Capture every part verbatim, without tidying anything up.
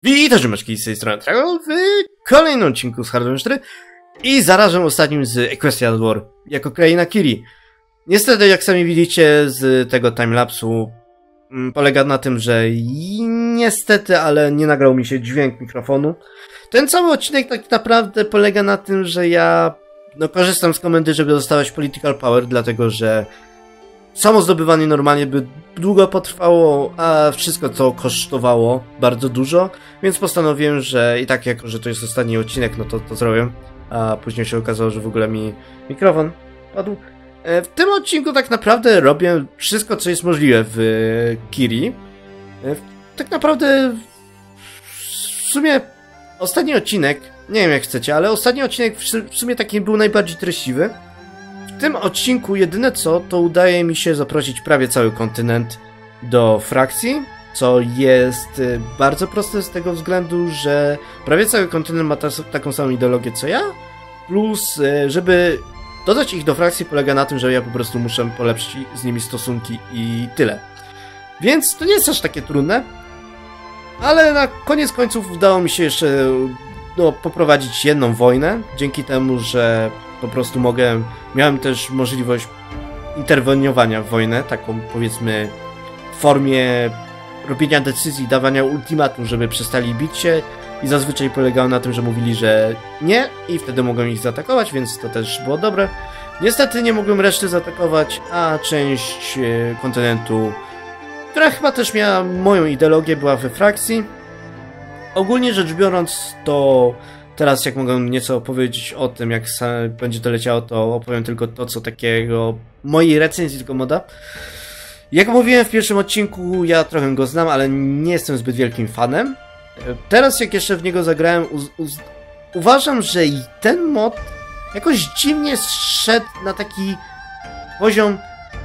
Witam, Rzymeczki, z tej strony Trago w kolejnym odcinku z Hardware cztery i zarazem ostatnim z Equestria War jako kraina Kiri. Niestety, jak sami widzicie z tego timelapsu, polega na tym, że i niestety, ale nie nagrał mi się dźwięk mikrofonu. Ten cały odcinek tak naprawdę polega na tym, że ja no, korzystam z komendy, żeby dostawać Political Power, dlatego że samo zdobywanie normalnie by długo potrwało, a wszystko to kosztowało bardzo dużo, więc postanowiłem, że i tak jako, że to jest ostatni odcinek, no to to zrobię, a później się okazało, że w ogóle mi mikrofon padł. W tym odcinku tak naprawdę robię wszystko, co jest możliwe w Kiri. Tak naprawdę w sumie ostatni odcinek, nie wiem jak chcecie, ale ostatni odcinek w sumie taki był najbardziej treściwy. W tym odcinku jedyne co, to udaje mi się zaprosić prawie cały kontynent do frakcji, co jest bardzo proste z tego względu, że prawie cały kontynent ma ta, taką samą ideologię co ja, plus żeby dodać ich do frakcji polega na tym, że ja po prostu muszę polepszyć z nimi stosunki i tyle. Więc to nie jest aż takie trudne, ale na koniec końców udało mi się jeszcze no, poprowadzić jedną wojnę, dzięki temu, że po prostu mogę, miałem też możliwość interweniowania w wojnę, taką powiedzmy w formie robienia decyzji, dawania ultimatum, żeby przestali bić się i zazwyczaj polegało na tym, że mówili, że nie i wtedy mogłem ich zaatakować, więc to też było dobre. Niestety nie mogłem reszty zaatakować, a część kontynentu, która chyba też miała moją ideologię, była we frakcji. Ogólnie rzecz biorąc, to teraz jak mogę nieco opowiedzieć o tym, jak będzie to leciało, to opowiem tylko to, co takiego mojej recenzji tego moda. Jak mówiłem w pierwszym odcinku, ja trochę go znam, ale nie jestem zbyt wielkim fanem. Teraz jak jeszcze w niego zagrałem, uważam, że i ten mod jakoś dziwnie zszedł na taki poziom,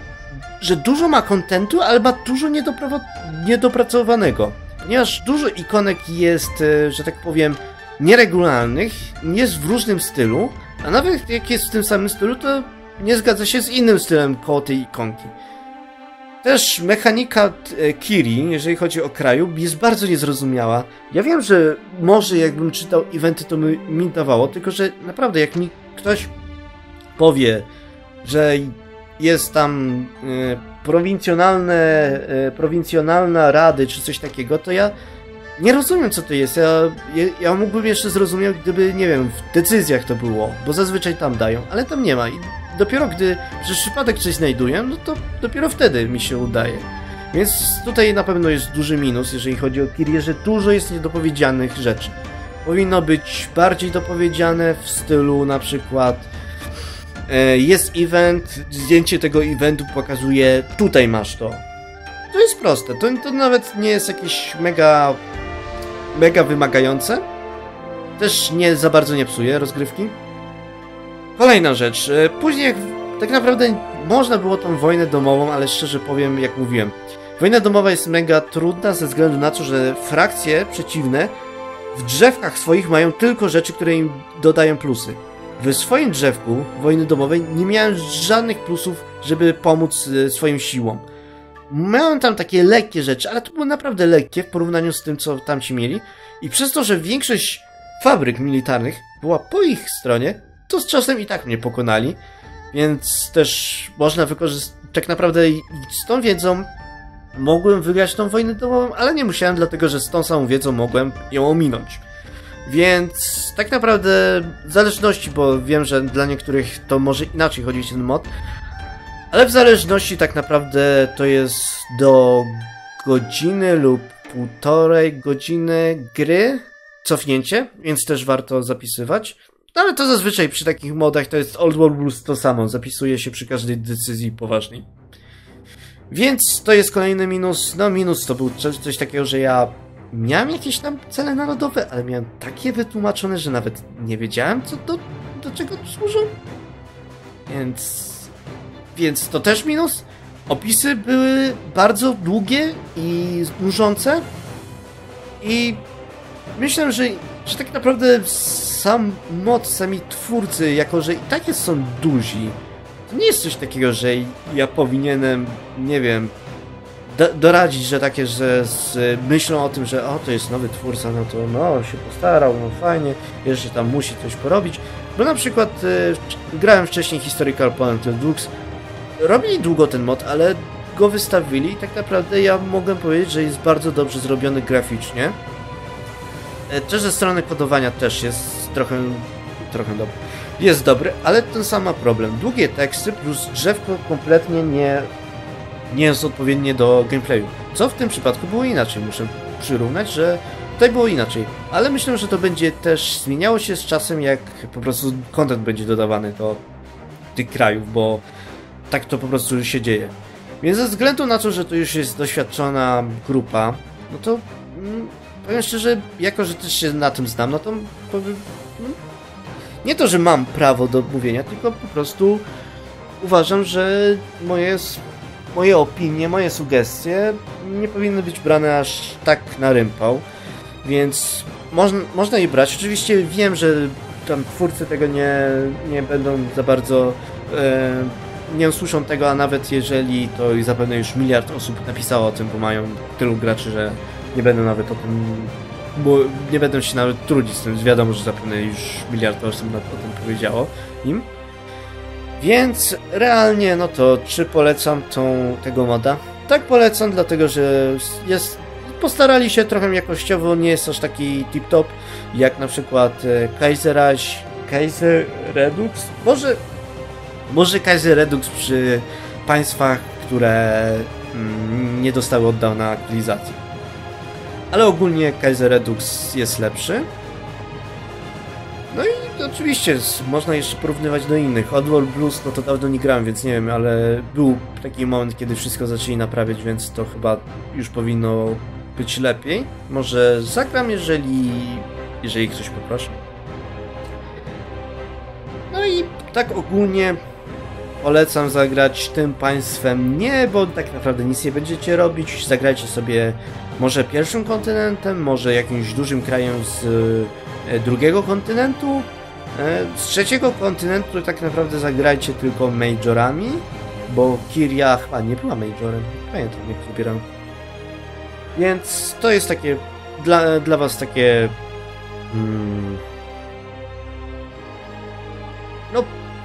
że dużo ma kontentu, ale ma dużo niedopracowanego. Ponieważ dużo ikonek jest, że tak powiem, nieregularnych, jest w różnym stylu, a nawet jak jest w tym samym stylu, to nie zgadza się z innym stylem koło tej ikonki. Też mechanika Kiri, jeżeli chodzi o kraju, jest bardzo niezrozumiała. Ja wiem, że może jakbym czytał eventy, to by mi dawało, tylko że naprawdę jak mi ktoś powie, że jest tam e, prowincjonalne, e, prowincjonalna rady czy coś takiego, to ja nie rozumiem, co to jest. Ja, ja, ja mógłbym jeszcze zrozumieć, gdyby, nie wiem, w decyzjach to było, bo zazwyczaj tam dają, ale tam nie ma. I dopiero gdy przez przypadek coś znajduję, no to dopiero wtedy mi się udaje. Więc tutaj na pewno jest duży minus, jeżeli chodzi o Kirię, że dużo jest niedopowiedzianych rzeczy. Powinno być bardziej dopowiedziane w stylu na przykład e, jest event, zdjęcie tego eventu pokazuje, tutaj masz to. To jest proste, to, to nawet nie jest jakieś mega mega wymagające. Też nie za bardzo nie psuje rozgrywki. Kolejna rzecz. Później jak tak naprawdę można było tą wojnę domową, ale szczerze powiem, jak mówiłem, wojna domowa jest mega trudna ze względu na to, że frakcje przeciwne w drzewkach swoich mają tylko rzeczy, które im dodają plusy. W swoim drzewku wojny domowej nie miałem żadnych plusów, żeby pomóc swoim siłom. Miałem tam takie lekkie rzeczy, ale to było naprawdę lekkie w porównaniu z tym, co tamci mieli. I przez to, że większość fabryk militarnych była po ich stronie, to z czasem i tak mnie pokonali. Więc też można wykorzystać, tak naprawdę z tą wiedzą mogłem wygrać tą wojnę domową, ale nie musiałem, dlatego że z tą samą wiedzą mogłem ją ominąć. Więc tak naprawdę w zależności, bo wiem, że dla niektórych to może inaczej chodzić ten mod, ale w zależności tak naprawdę to jest do godziny lub półtorej godziny gry cofnięcie, więc też warto zapisywać. No ale to zazwyczaj przy takich modach to jest Old World Blues to samo, zapisuje się przy każdej decyzji poważniej. Więc to jest kolejny minus. No minus to był coś, coś takiego, że ja miałem jakieś tam cele narodowe, ale miałem takie wytłumaczone, że nawet nie wiedziałem co do, do czego służą. Więc... Więc to też minus. Opisy były bardzo długie i nużące. I myślę, że, że tak naprawdę sam mod, sami twórcy, jako że i tak jest, są duzi, to nie jest coś takiego, że ja powinienem, nie wiem, do, doradzić, że takie, że z, myślą o tym, że o, to jest nowy twórca, no to no, się postarał, no fajnie, jeszcze tam musi coś porobić. Bo na przykład e, grałem wcześniej Historical Opponent Redux, robili długo ten mod, ale go wystawili i tak naprawdę ja mogę powiedzieć, że jest bardzo dobrze zrobiony graficznie. E, też ze strony kodowania też jest trochę, trochę dobry. Jest dobry, ale ten sam ma problem. Długie teksty plus drzewko kompletnie nie, nie jest odpowiednie do gameplayu. Co w tym przypadku było inaczej, muszę przyrównać, że tutaj było inaczej. Ale myślę, że to będzie też zmieniało się z czasem, jak po prostu content będzie dodawany do tych krajów, bo tak to po prostu się dzieje. Więc ze względu na to, że to już jest doświadczona grupa, no to mm, powiem szczerze, jako że też się na tym znam, no to powiem, no, nie to, że mam prawo do mówienia, tylko po prostu uważam, że moje, moje opinie, moje sugestie nie powinny być brane aż tak na rympał, więc można, można je brać. Oczywiście wiem, że tam twórcy tego nie, nie będą za bardzo, e, nie usłyszą tego, a nawet jeżeli to i zapewne już miliard osób napisało o tym, bo mają tylu graczy, że nie będą nawet o tym, bo nie będą się nawet trudzić z tym, wiadomo, że zapewne już miliard osób o tym powiedziało im. Więc realnie, no to czy polecam tą, tego moda? Tak, polecam, dlatego że jest, postarali się trochę jakościowo, nie jest aż taki tip-top, jak na przykład Kaiser, Kaiser Redux. Może, może Kaiser Redux przy państwach, które mm, nie dostały od dawna aktualizacji. Ale ogólnie Kaiser Redux jest lepszy. No i oczywiście można jeszcze porównywać do innych. Oddworld Blues, no to dawno nie grałem, więc nie wiem, ale był taki moment, kiedy wszystko zaczęli naprawiać, więc to chyba już powinno być lepiej. Może zagram, jeżeli, jeżeli ktoś poprosi. No i tak ogólnie polecam zagrać tym państwem nie, bo tak naprawdę nic nie będziecie robić. Zagrajcie sobie może pierwszym kontynentem, może jakimś dużym krajem z e, drugiego kontynentu. E, z trzeciego kontynentu tak naprawdę zagrajcie tylko majorami, bo Kiria chyba nie była majorem. Pamiętam, jak wybieram. Więc to jest takie dla, dla was takie hmm, no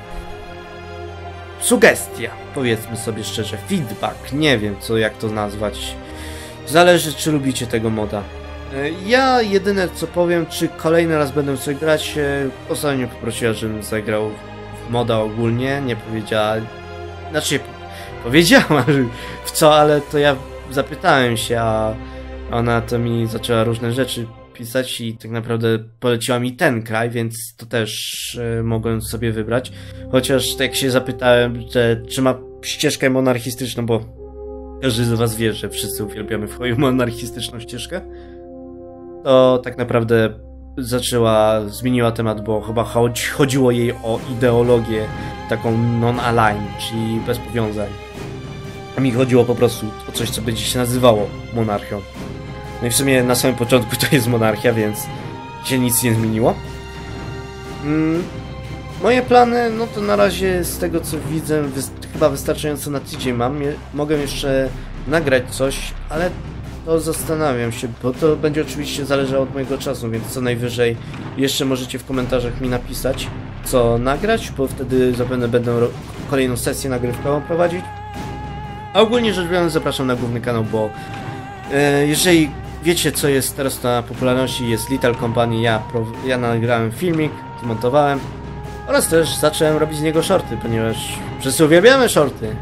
sugestia, powiedzmy sobie szczerze, feedback, nie wiem co, jak to nazwać. Zależy, czy lubicie tego moda. Ja jedyne co powiem, czy kolejny raz będę coś grać, ostatnio poprosiła, żebym zagrał w moda ogólnie, nie powiedziała, znaczy powiedziała w co, ale to ja zapytałem się, a ona to mi zaczęła różne rzeczy pisać i tak naprawdę poleciła mi ten kraj, więc to też y, mogłem sobie wybrać. Chociaż tak się zapytałem, że, czy ma ścieżkę monarchistyczną, bo każdy z was wie, że wszyscy uwielbiamy w choju monarchistyczną ścieżkę. To tak naprawdę zaczęła, zmieniła temat, bo chyba chodzi, chodziło jej o ideologię taką non-align, czyli bez powiązań. A mi chodziło po prostu o coś, co będzie się nazywało monarchią. No i w sumie na samym początku to jest monarchia, więc się nic nie zmieniło. Mm, moje plany, no to na razie z tego co widzę, wy chyba wystarczająco na tydzień mam. Mogę jeszcze nagrać coś, ale to zastanawiam się, bo to będzie oczywiście zależało od mojego czasu, więc co najwyżej jeszcze możecie w komentarzach mi napisać, co nagrać, bo wtedy zapewne będę kolejną sesję nagrywkową prowadzić. A ogólnie rzecz biorąc zapraszam na główny kanał, bo e, jeżeli wiecie co jest teraz na popularności, jest Little Company, ja, ja nagrałem filmik, zmontowałem oraz też zacząłem robić z niego shorty, ponieważ wszyscy uwielbiamy shorty.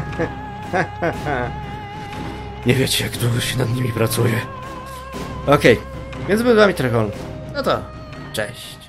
Nie wiecie jak długo się nad nimi pracuje. Okej, okay. Więc był z wami Trechol. No to cześć.